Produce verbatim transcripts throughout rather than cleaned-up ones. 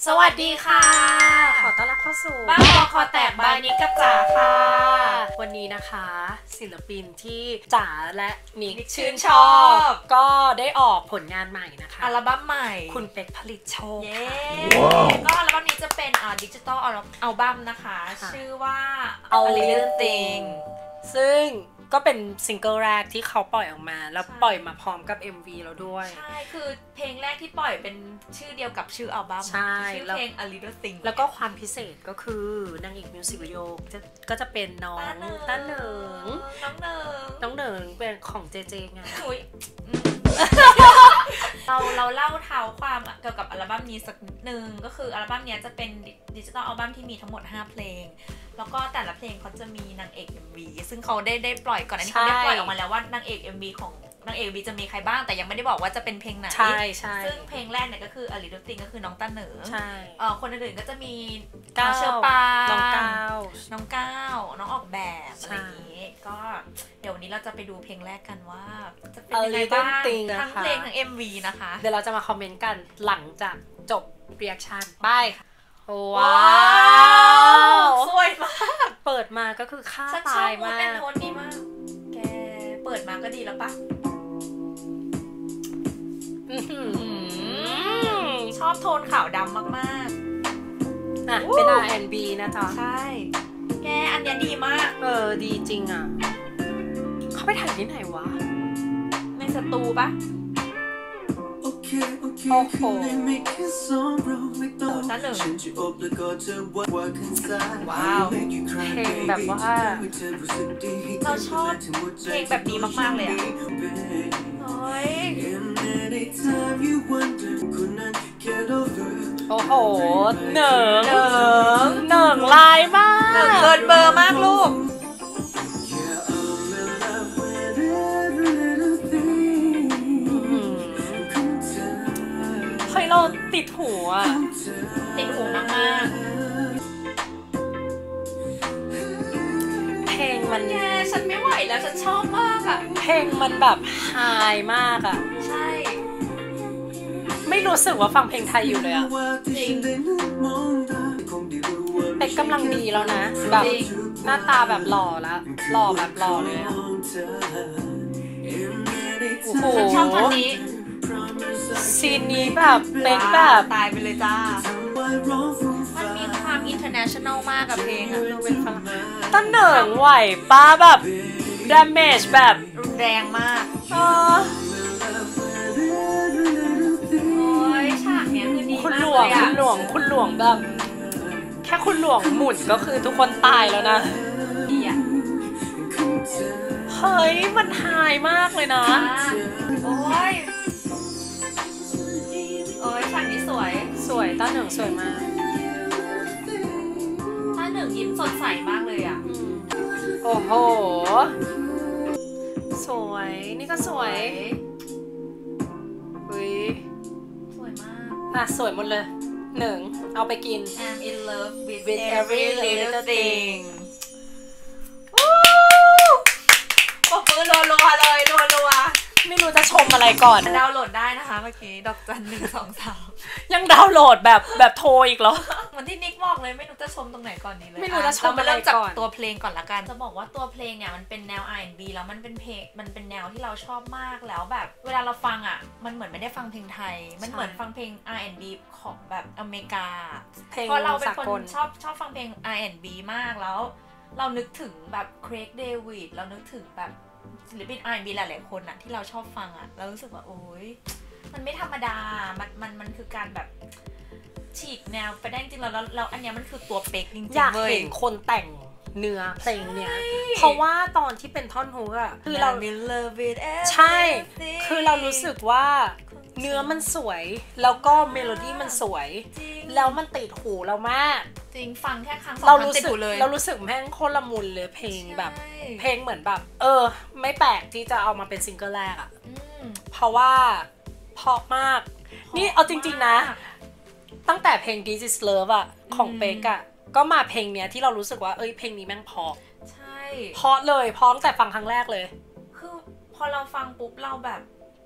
สวัสดีค่ะขอต้อนรับเข้าสู่บ้าบอคอแตกบายนิกกับจ๋าค่ะวันนี้นะคะศิลปินที่จ๋าและนิกชื่นชอบ ก็ได้ออกผลงานใหม่นะคะอัลบั้มใหม่คุณเป๊กผลิตโชคค่ะก็อัลบั้มนี้จะเป็นอ่าดิจิตอลอัลบั้มนะคะชื่อว่า A Little Thing ซึ่งก็เป็นซิงเกิลแรกที่เขาปล่อยออกมาแล้วปล่อยมาพร้อมกับ เอ็ม วี แล้วด้วยใช่คือเพลงแรกที่ปล่อยเป็นชื่อเดียวกับชื่ออัลบั้มชื่อเพลง A Little Thing แล้วก็ความพิเศษก็คือนางเอกมิวสิกวิดีโอก็จะเป็นน้องต้าเหนิงน้องเหนิงน้องเหนิงเป็นของเจเจไงเราเราเล่าเท้าความเกี่ยวกับอัลบั้มนี้สักนิดนึงก็คืออัลบั้มนี้จะเป็นดิจิตอลอัลบั้มที่มีทั้งหมดห้าเพลงแล้วก็แต่ละเพลงเขาจะมีนางเอก เอ็ม วี ซึ่งเขาได้ได้ปล่อยก่อนอันนี้เขาได้ปล่อยออกมาแล้วว่านางเอก เอ็ม วี ของนางเอก เอ็ม วี จะมีใครบ้างแต่ยังไม่ได้บอกว่าจะเป็นเพลงไหนใช่ใช่ซึ่งเพลงแรกเนี่ยก็คือ A Little Thing ก็คือน้องต้าเหนิงใช่เอ่อคนอื่นๆก็จะมีก้าวเชอปาน้องก้าวน้องก้าวน้องออกแบบอะไรอย่างนี้ก็เดี๋ยววันนี้เราจะไปดูเพลงแรกกันว่าจะเป็นยังไงบ้างทั้งเพลงทั้ง เอ็ม วี นะคะเดี๋ยวเราจะมาคอมเมนต์กันหลังจากจบรีแอคชั่นไปว้าวสวยมากเปิดมาก็คือค่าตายมากฉันชอบมูดแอนโทนนี้มากแกเปิดมาก็ดีแล้วปะชอบโทนขาวดำมากๆอ่ะเป็น อาร์ แอนด์ บี นะจ๊ะใช่แกอันนี้ดีมากเออดีจริงอ่ะเขาไปถ่ายที่ไหนวะในสตูปะโอ้โหนั่นหนึ่งว้าวเพลงแบบว่าเราชอบเพลงแบบนี้มากๆเลยอ่ะโอ้ยโอ้โหเหนิงเหนิงเหนิงลายมากเหนิงเกินเบอร์มากลูกเฮ้ยเราติดหูอ่ะติดหูมากๆเพลงมันแกฉันไม่ไหวแล้วฉันชอบมากอ่ะเพลงมันแบบไฮมากอ่ะใช่ไม่รู้สึกว่าฟังเพลงไทยอยู่เลยอ่ะจริงเป็กกำลังดีแล้วนะแบบหน้าตาแบบหล่อแล้วหล่อแบบหล่อเลยอ่ะโอ้โหฉันชอบท่อนนี้ซีนนี้แบบเป็กแบบตายไปเลยจ้ามันมีความ international มากกับเพลงอะดูเป็นฝรั่งต้นเหนิงไหวป้าแบบ damage แบบรุนแรงมากเออโอ้ยฉากเนี้ยคือดีมากเลยอะคุณหลวงคุณหลวงแบบแค่คุณหลวงหมุนก็คือทุกคนตายแล้วนะดีอะเฮ้ยมันไฮมากเลยนะโอ้ยโอ้ยฉากนี้สวยสวยต้าเหนิงสวยมากต้าเหนิงยิ้มสดใสมากเลยอ่ะโอ้โหสวยนี่ก็สวยเฮ้ยสวยมากอ่ะสวยหมดเลยหนึ่งเอาไปกิน I'm in love with, with every little thing ปกมือรัวๆเลยรัวๆไม่รู้จะชมอะไรก่อนดาวน์โหลดได้นะคะเมื่อกี้ดอกจันหนึ่งสองสามยังดาวน์โหลดแบบแบบโทรอีกเหรอเหมือนที่นิกบอกเลยไม่รู้จะชมตรงไหนก่อนนี้เลยไม่รู้จะชมอะไรก่อนเรามาเริ่มจากตัวเพลงก่อนละกันจะบอกว่าตัวเพลงเนี่ยมันเป็นแนว อาร์ แอนด์ บี แล้วมันเป็นเพลงมันเป็นแนวที่เราชอบมากแล้วแบบเวลาเราฟังอ่ะมันเหมือนไม่ได้ฟังเพลงไทยมันเหมือนฟังเพลง อาร์ แอนด์ บี ของแบบอเมริกาเพราะเราเป็นคนชอบชอบฟังเพลง อาร์ แอนด์ บี มากแล้วเรานึกถึงแบบเครกเดวิดเรานึกถึงแบบศิลปิน อาร์ แอนด์ บี หลายๆคนอะที่เราชอบฟังอะเรารู้สึกว่าโอ๊ยมันไม่ธรรมดามันมันมันคือการแบบฉีกแนวไปได้จริงๆแล้วแล้วอันเนี้ยมันคือตัวเป๊กจริงๆอยากเห็นคนแต่งเนื้อเพลงเนี้ยเพราะว่าตอนที่เป็นท่อนฮุกอะคือเราใช่คือเรารู้สึกว่าเนื้อมันสวยแล้วก็เมโลดี้มันสวยแล้วมันติดหูเรามากจริงฟังแค่ครั้งสองครั้งติดหูเลยเรารู้สึกแม่งโคตรละมุนเลยเพลงแบบเพลงเหมือนแบบเออไม่แปลกที่จะเอามาเป็นซิงเกิลแรกอะเพราะว่าเพราะมากนี่เอาจริงๆนะตั้งแต่เพลง This Is Love อะของเป๊กอะก็มาเพลงเนี้ยที่เรารู้สึกว่าเอ้ยเพลงนี้แม่งเพราะใช่เพราะเลยเพราะตั้งแต่ฟังครั้งแรกเลยคือพอเราฟังปุ๊บเราแบบ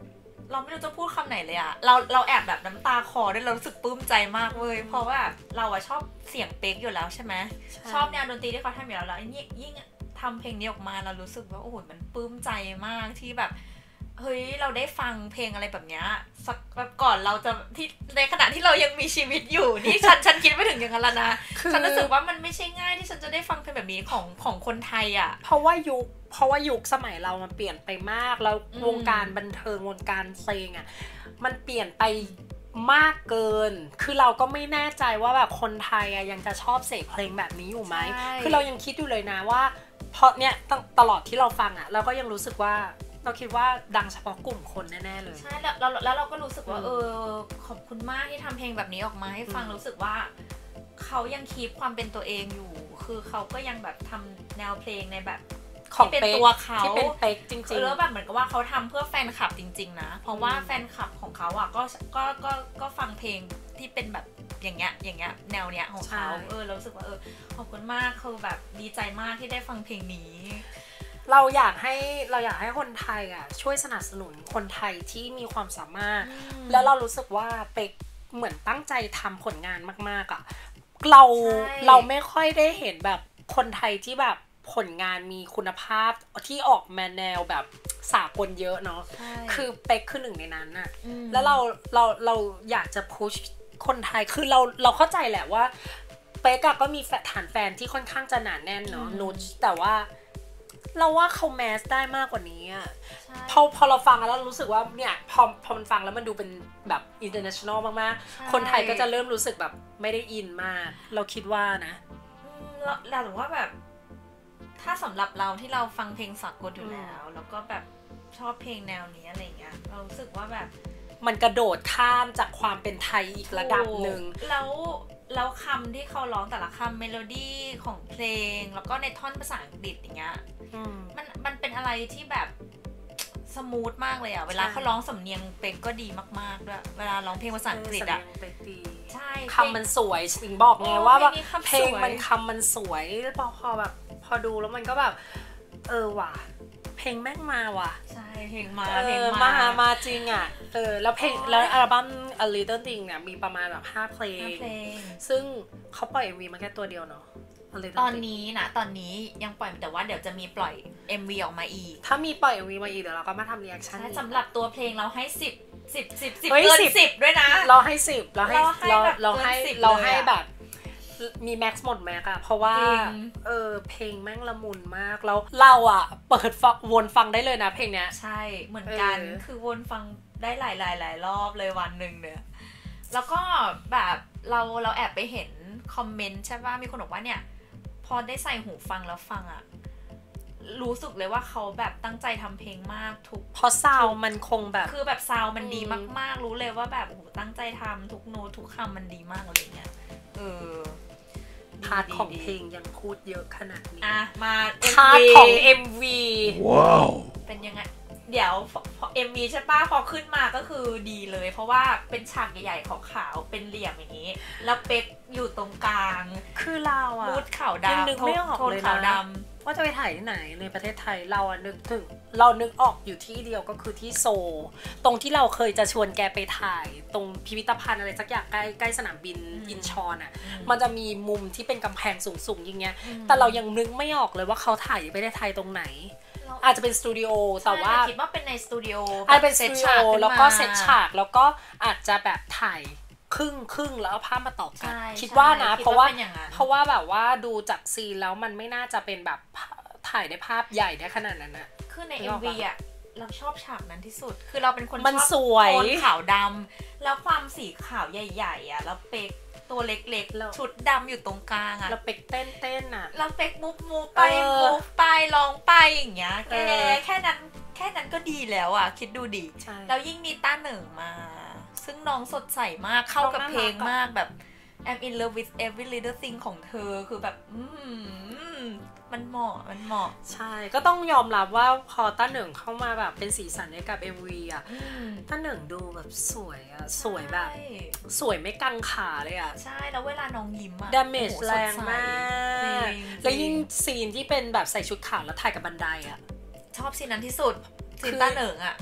เราไม่รู้จะพูดคำไหนเลยอะเราเราแอบแบบน้ำตาคลอด้วยเรารู้สึกปลื้มใจมากเลยเพราะว่าเราอะชอบเสียงเป๊กอยู่แล้วใช่ไหมชอบแนวดนตรีที่เขาทำอยู่แล้วแล้วยิ่งยิ่งทำเพลงนี้ออกมาเรารู้สึกว่าโอ้โหมันปลื้มใจมากที่แบบเฮ้ยเราได้ฟังเพลงอะไรแบบเนี้ยสักแบบก่อนเราจะที่ในขณะที่เรายังมีชีวิตอยู่นี่ฉันฉันคิดไม่ถึงอย่างนั้นแล้วนะฉันรู้สึกว่ามันไม่ใช่ง่ายที่ฉันจะได้ฟังเพลงแบบนี้ของของคนไทยอ่ะเพราะว่ายุคเพราะว่ายุคสมัยเรามันเปลี่ยนไปมากแล้ววงการบันเทิงวงการเพลงอ่ะมันเปลี่ยนไปมากเกินคือเราก็ไม่แน่ใจว่าแบบคนไทยอ่ะยังจะชอบเสพเพลงแบบนี้อยู่ไหมคือเรายังคิดอยู่เลยนะว่าเพราะเนี้ยตลอดที่เราฟังอ่ะเราก็ยังรู้สึกว่าเราคิดว่าดังเฉพาะกลุ่มคนแน่ๆเลยใช่แล้วแล้วแล้วเราก็รู้สึกว่าเออขอบคุณมากที่ทำเพลงแบบนี้ออกมาให้ฟังรู้สึกว่าเขายังคีปความเป็นตัวเองอยู่คือเขาก็ยังแบบทำแนวเพลงในแบบที่เป็นตัวเขาที่เป็นเป๊กจริงๆแล้วแบบเหมือนกับว่าเขาทำเพื่อแฟนคลับจริงๆนะเพราะว่าแฟนคลับของเขาอ่ะก็ก็ก็ก็ฟังเพลงที่เป็นแบบอย่างเงี้ยอย่างเงี้ยแนวเนี้ยของเขาเออเรารู้สึกว่าเออขอบคุณมากคือแบบดีใจมากที่ได้ฟังเพลงนี้เราอยากให้เราอยากให้คนไทยอ่ะช่วยสนับสนุนคนไทยที่มีความสามารถแล้วเรารู้สึกว่าเป๊กเหมือนตั้งใจทำผลงานมากๆอ่ะเราเราไม่ค่อยได้เห็นแบบคนไทยที่แบบผลงานมีคุณภาพที่ออกมาแนวแบบสากลเยอะเนาะคือเป๊กคือหนึ่งในนั้นน่ะแล้วเราเราเราอยากจะพุชคนไทยคือเราเราเข้าใจแหละว่าเป๊กก็มีฐานแฟนที่ค่อนข้างจะหนาแน่นเนาะนุชแต่ว่าเราว่าเขาแมสได้มากกว่านี้อ่ะพอพอเราฟังแล้วรู้สึกว่าเนี่ยพอพอมันฟังแล้วมันดูเป็นแบบ international มากๆคนไทยก็จะเริ่มรู้สึกแบบไม่ได้อินมากเราคิดว่านะเราหรือว่าแบบถ้าสำหรับเราที่เราฟังเพลงสากลอยู่แล้วแล้วก็แบบชอบเพลงแนวนี้อะไรเงี้ยเรารู้สึกว่าแบบมันกระโดดข้ามจากความเป็นไทยอีกระดับหนึ่งแล้วแล้วคำที่เขาร้องแต่ละคำเมโลดี้ของเพลงแล้วก็ในท่อนภาษาอังกฤษอย่างเงี้ยมันมันเป็นอะไรที่แบบสมูทมากเลยอ่ะเวลาเขาร้องสำเนียงเป็กก็ดีมากๆด้วยเวลาร้องเพลงภาษาอังกฤษอ่ะใช่คำมันสวยสิงบอกไงว่าแบบเพลงมันคำมันสวยพอพอแบบพอดูแล้วมันก็แบบเออว่ะเพลงแม่งมาว่ะใช่เพลงมาเพลงมามาจริงอ่ะเออแล้วเพลงแล้วอัลบั้ม A Little Thing เนี่ยมีประมาณแบบห้าเพลงซึ่งเขาปล่อย เอ็ม วี มาแค่ตัวเดียวเนาะตอนนี้นะตอนนี้ยังปล่อยแต่ว่าเดี๋ยวจะมีปล่อย เอ็ม วี ออกมาอีกถ้ามีปล่อย เอ็ม วี มาอีกเดี๋ยวเราก็มาทำรีแอคชั่นสำหรับตัวเพลงเราให้สิบ สิบ สิบ สิบเกินสิบด้วยนะเราให้สิบเราให้เราเราให้เราให้แบบมีแม็กซ์หมดแม็กอะเพราะว่าเออเพลงแม่งละมุนมากแล้วเราอะเปิดฟังวนฟังได้เลยนะเพลงเนี้ยใช่เหมือนกันคือวนฟังได้หลายหลายหลายรอบเลยวันหนึ่งเนี่ยแล้วก็แบบเราเราแอบไปเห็นคอมเมนต์ใช่ป่ะมีคนบอกว่าเนี่ยพอได้ใส่หูฟังแล้วฟังอะรู้สึกเลยว่าเขาแบบตั้งใจทำเพลงมากทุกเพราะซาวมันคงแบบคือแบบซาวมันดีมากๆรู้เลยว่าแบบโอ้โหตั้งใจทำทุกโน้ตทุกคำมันดีมากอะไรเงี้ยเออพาร์ทของเพลงยังพูดเยอะขนาดนี้อ่ะมาพาร์ทของ เอ็ม วีว้าวเป็นยังไงเดี๋ยวพอ เอ็ม วี ใช่ป่ะพอขึ้นมาก็คือดีเลยเพราะว่าเป็นฉากใหญ่ๆขาวๆเป็นเหลี่ยมอย่างนี้แล้วเป๊กอยู่ตรงกลางคือเราอะมูดขาวดำนึกไม่ออกเลยนะว่าจะไปถ่ายที่ไหนในประเทศไทยเราอะนึกถึงเรานึกออกอยู่ที่เดียวก็คือที่โซตรงที่เราเคยจะชวนแกไปถ่ายตรงพิพิธภัณฑ์อะไรสักอย่างใกล้ใกล้สนามบินอินชอนอะมันจะมีมุมที่เป็นกำแพงสูงๆอย่างเงี้ยแต่เรายังนึกไม่ออกเลยว่าเขาถ่ายไปได้ไทยตรงไหนอาจจะเป็นสตูดิโอแต่ว่าคิดว่าเป็นในสตูดิโออาจจะเป็นสตูดิโอแล้วก็เซตฉากแล้วก็อาจจะแบบถ่ายครึ่งครึ่งแล้วเอาภาพมาต่อกันคิดว่านะเพราะว่าเพราะว่าแบบว่าดูจากซีนแล้วมันไม่น่าจะเป็นแบบถ่ายได้ภาพใหญ่ได้ขนาดนั้นนะคือใน เอ็ม วี อ่ะเราชอบฉากนั้นที่สุดคือเราเป็นคนชอบโทนขาวดำแล้วความสีขาวใหญ่ๆอ่ะแล้วเป๊กตัวเล็กๆชุดดำอยู่ตรงกลางอ่ะแล้วเป๊กเต้นเต้นอ่ะแล้วเป๊กมุกมุกไปมุกไปร้องไปอย่างเงี้ยแค่แค่นั้นแค่นั้นก็ดีแล้วอ่ะคิดดูดิแล้วยิ่งมีต้าเหนิงมาซึ่งน้องสดใสมากเข้ากับเพลงมากแบบ I'm in love with every little thing ของเธอคือแบบอืมมันเหมาะมันเหมาะใช่ก็ต้องยอมรับว่าพอต้าเหนิงเข้ามาแบบเป็นสีสันให้กับ เอ็ม วี อ่ะต้าเหนิงดูแบบสวยอ่ะสวยแบบสวยไม่กังขาเลยอ่ะใช่แล้วเวลาน้องยิ้มอ่ะ damage แรงมากแล้วยิ่งซีนที่เป็นแบบใส่ชุดขาวแล้วถ่ายกับบันไดอ่ะชอบซีนนั้นที่สุดซีนต้าเหนิงอ่ะ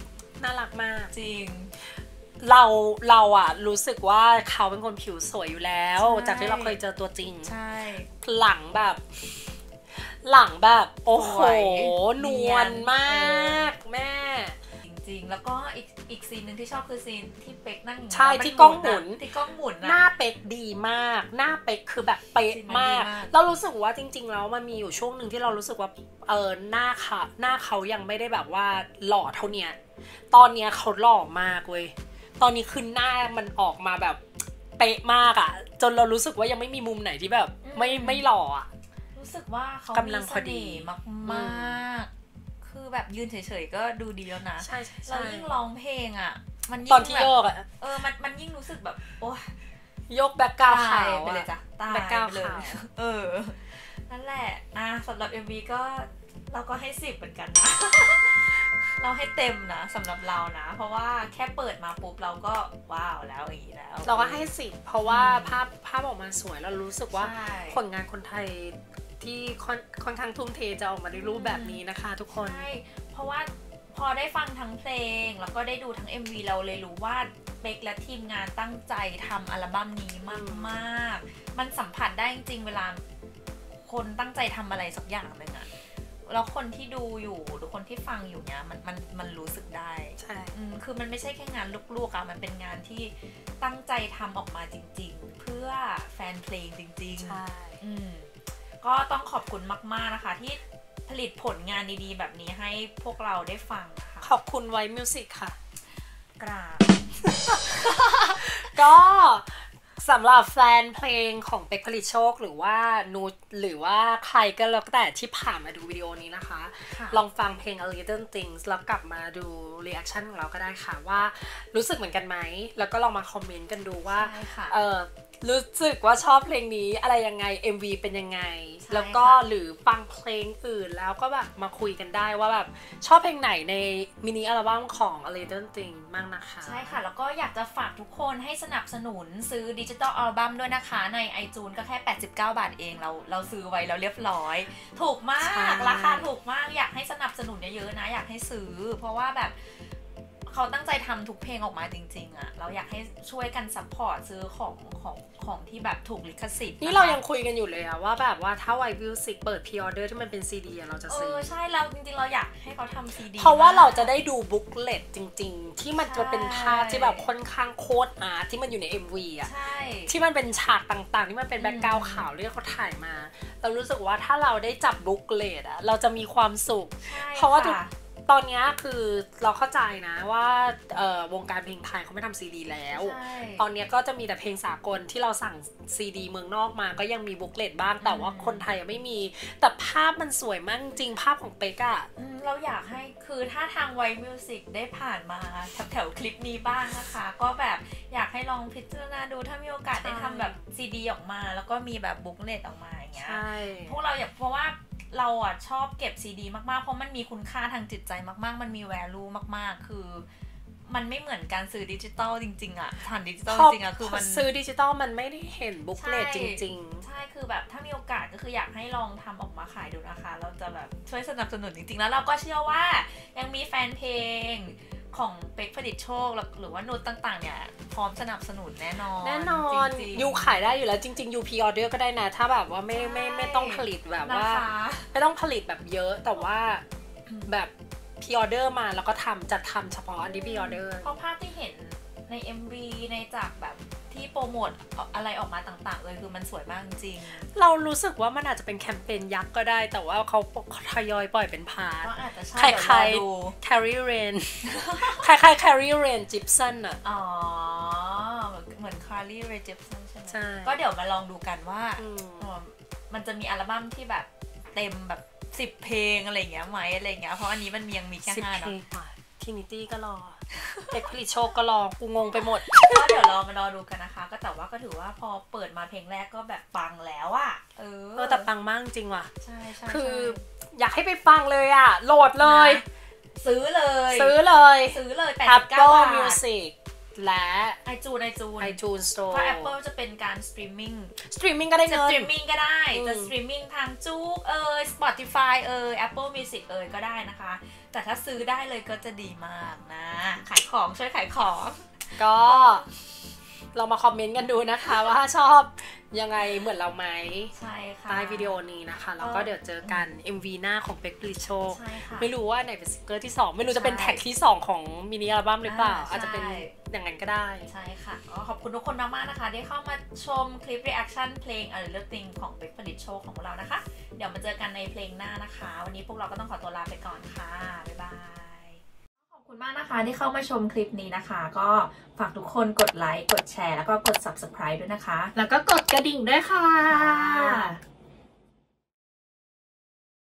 น่ารักมากจริงเราเราอะรู้สึกว่าเขาเป็นคนผิวสวยอยู่แล้วจากที่เราเคยเจอตัวจริงใช่หลังแบบหลังแบบโอ้โหนวลมากแม่จริงๆแล้วก็อีกอีกซีนนึงที่ชอบคือซีนที่เป๊กนั่งใช่ที่กล้องหมุนที่กล้องหมุนหน้าเป๊กดีมากหน้าเป๊กคือแบบเป๊ะมากเรารู้สึกว่าจริงๆแล้วมันมีอยู่ช่วงหนึ่งที่เรารู้สึกว่าเออหน้าเขาหน้าเขายังไม่ได้แบบว่าหล่อเท่าเนี้ยตอนเนี้ยเขาหล่อมากเว้ยตอนนี้คือหน้ามันออกมาแบบเป๊ะมากอ่ะจนเรารู้สึกว่ายังไม่มีมุมไหนที่แบบไม่ไม่หล่ออ่ะรู้สึกว่าเขามีเสน่ห์มากๆคือแบบยืนเฉยๆก็ดูดีแล้วนะใช่ๆเรายิ่งร้องเพลงอ่ะมันยิ่งตอนที่โยกอ่ะเออมันมันยิ่งรู้สึกแบบโอ้ยกแบ็คกราวด์ขาวไปเลยจ้ะตายแบ็คกราวด์ขาวเออนั่นแหละอ่ะสำหรับ เอ็ม วี ก็เราก็ให้สิบเหมือนกันนะเราให้เต็มนะสำหรับเรานะเพราะว่าแค่เปิดมาปุ๊บเราก็ว้าวแล้วอย่างนี้แล้วเราก็ให้สิบเพราะว่าภาพภาพออกมาสวยแล้วรู้สึกว่าผลงานคนไทยที่ค่อนข้างทุ่มเทจะออกมาในรูปแบบนี้นะคะทุกคนใช่เพราะว่าพอได้ฟังทั้งเพลงแล้วก็ได้ดูทั้ง เอ็ม วี เราเลยรู้ว่าเบคและทีมงานตั้งใจทำอัลบั้มนี้มากๆมันสัมผัสได้จริงๆเวลาคนตั้งใจทำอะไรสักอย่างนึงอะแล้วคนที่ดูอยู่หรือคนที่ฟังอยู่เนี้ยมันมันมันรู้สึกได้ใช่คือมันไม่ใช่แค่งานลวกๆอะมันเป็นงานที่ตั้งใจทำออกมาจริงๆเพื่อแฟนเพลงจริงๆใช่ก็ต้องขอบคุณมากๆนะคะที่ผลิตผลงานดีๆแบบนี้ให้พวกเราได้ฟังค่ะขอบคุณไวมิวสิกค่ะกราบก็สำหรับแฟนเพลงของเป๊กผลิตโชคหรือว่านูหรือว่าใครก็แล้วแต่ที่ผ่านมาดูวิดีโอนี้นะคะลองฟังเพลง A Little Things แล้วกลับมาดูรีแอคชั่นของเราก็ได้ค่ะว่ารู้สึกเหมือนกันไหมแล้วก็ลองมาคอมเมนต์กันดูว่าเออรู้สึกว่าชอบเพลงนี้อะไรยังไง เอ็ม วี เป็นยังไงแล้วก็หรือฟังเพลงอื่นแล้วก็แบบมาคุยกันได้ว่าแบบชอบเพลงไหนในมินิอัลบั้มของ A Little Thing มากนะคะใช่ค่ะแล้วก็อยากจะฝากทุกคนให้สนับสนุนซื้อดิจิตอลอัลบั้มด้วยนะคะใน iTunes ก็แค่แปดสิบเก้าบาทเองเราเราซื้อไว้แล้วเรียบร้อยถูกมากราคาถูกมากอยากให้สนับสนุนเยอะๆนะอยากให้ซื้อเพราะว่าแบบเขาตั้งใจทำทุกเพลงออกมาจริงๆอะเราอยากให้ช่วยกันซัพพอร์ตซื้อของของของที่แบบถูกลิขสิทธิ์นี่เรายังคุยกันอยู่เลยอะว่าแบบว่าถ้าไวมิวสิกเปิดพรีออเดอร์ที่มันเป็นซีดีเราจะซื้อเออใช่เราจริงๆเราอยากให้เขาทำซีดีเพราะว่าเราจะได้ดูบุ๊กเลตจริงๆที่มันจะเป็นภาพที่แบบค่อนข้างโคตรอาร์ตที่มันอยู่ใน เอ็ม วี อะที่มันเป็นฉากต่างๆที่มันเป็นแบ็คกราวด์ขาวที่เขาถ่ายมาเรารู้สึกว่าถ้าเราได้จับบุ๊กเลตอะเราจะมีความสุขเพราะว่าตอนนี้คือเราเข้าใจนะว่าวงการเพลงไทยเขาไม่ทำซีดีแล้วตอนนี้ก็จะมีแต่เพลงสากลที่เราสั่งซีดีเมืองนอกมาก็ยังมีบุ๊กเลตบ้างแต่ว่าคนไทยไม่มีแต่ภาพมันสวยมากจริงภาพของเป๊กอะเราอยากให้คือถ้าทางไวมิวสิกได้ผ่านมาแถวๆคลิปนี้บ้างนะคะก็แบบอยากให้ลองพิจารณาดูถ้ามีโอกาสได้ทำแบบซีดีออกมาแล้วก็มีแบบบุ๊กเลตออกมาอย่างเงี้ยพวกเราอยากเพราะว่าเราอ่ะชอบเก็บซีดีมากๆเพราะมันมีคุณค่าทางจิตใจมากๆมันมี value มากๆคือมันไม่เหมือนการซื้อดิจิตอลจริงๆอ่ะผ่านดิจิตอลจริงๆอ่ะคือมันซื้อดิจิตอลมันไม่ได้เห็นบุ๊กเลตจริงๆใช่คือแบบถ้ามีโอกาสก็คืออยากให้ลองทำออกมาขายดูนะคะเราจะแบบช่วยสนับสนุนจริงๆแล้วเราก็เชื่อว่ายังมีแฟนเพลงของเป๊กผลิตโชคหรือว่านูตต่างๆเนี่ยพร้อมสนับสนุนแน่นอนแน่นอนยูขายได้อยู่แล้วจริงๆยูพรีออเดอร์ก็ได้นะถ้าแบบว่าไม่ไม่ไม่ต้องผลิตแบบว่าไม่ต้องผลิตแบบเยอะแต่ว่าแบบพรีออเดอร์มาแล้วก็ทำจัดทำเฉพาะอันที่พรีออเดอร์เพราะภาพที่เห็นใน เอ็ม วี ในจากแบบที่โปรโมทอะไรออกมาต่างๆเลยคือมันสวยมากจริงเรารู้สึกว่ามันอาจจะเป็นแคมเปญยักษ์ก็ได้แต่ว่าเขาทยอยปล่อยเป็นพาร์ทใครใคร Carrie Rain ใครใคร Carrie Rain Gibson อ่ะอ๋อเหมือน Carrie Rae Jepsen ใช่ไหมก็เดี๋ยวมาลองดูกันว่ามันจะมีอัลบั้มที่แบบเต็มแบบสิบเพลงอะไรเงี้ยไหมอะไรเงี้ยเพราะอันนี้มันยังมีแค่ห้าเนาะทินิตี้ก็รอเด็กผลิตโชคก็รอกูงงไปหมดก็เดี๋ยวรอมารอดูกันนะคะก็แต่ว่าก็ถือว่าพอเปิดมาเพลงแรกก็แบบปังแล้วอะเออเออแต่ปังมากจริงว่ะใช่ใช่คืออยากให้ไปฟังเลยอะโหลดเลยซื้อเลยซื้อเลยซื้อเลยแปดสิบเก้าบาท Apple Music และไอจูนไอจูน iTunes Store เพราะ Apple จะเป็นการสตรีมมิ่งสตรีมมิ่งก็ได้จะเงิสนตรีมมิ่งก็ได้อืมจะสตรีมมิ่งทางจู๊กเอ่ย Spotify เอ่ย Apple Music เอ่ยก็ได้นะคะ แต่ถ้าซื้อได้เลยก็จะดีมากนะ ขายของช่วยขายของก็ลองมาคอมเมนต์กันดูนะคะว่าชอบยังไงเหมือนเราไหมใช่ค่ะใต้วิดีโอนี้นะคะแล้วก็เดี๋ยวเจอกัน เอ็ม วี หน้าของเป็กผลิตโชคใช่ค่ะไม่รู้ว่าไหนเป็นซิงเกิลที่สองไม่รู้จะเป็นแท็กที่สองของมินิอัลบั้มหรือเปล่าอ่าอาจจะเป็นใช่อย่างนั้นก็ได้ใช่ค่ะก็ขอบคุณทุกคนมากๆนะคะที่เข้ามาชมคลิป reaction เพลง A Little Thing ของเป็กผลิตโชคของพวกเรานะคะ เดี๋ยวมาเจอกันในเพลงหน้านะคะ วันนี้พวกเราก็ต้องขอตัวลาไปก่อนค่ะ บ๊ายบาย ขอบคุณมากนะคะที่เข้ามาชมคลิปนี้นะคะ ก็ฝากทุกคนกดไลค์ กดแชร์ แล้วก็กด subscribe ด้วยนะคะแล้วก็กดกระดิ่งด้วยค่ะ